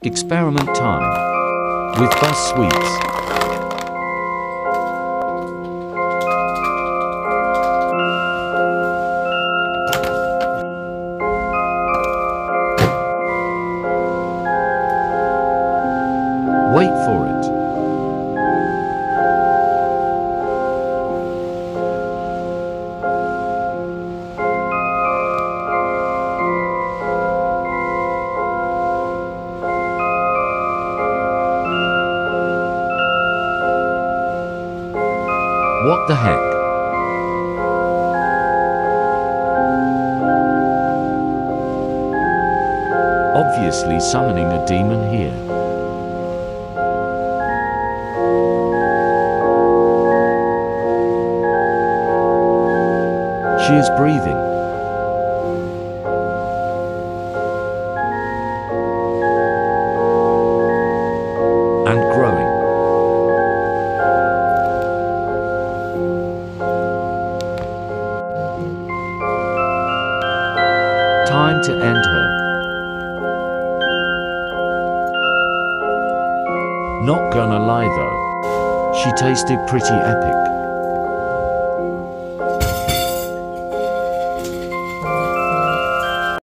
Experiment time with Buzz Sweets. Wait for it. What the heck? Obviously summoning a demon here. She is breathing. And growing. Time to end her. Not gonna lie though, she tasted pretty epic.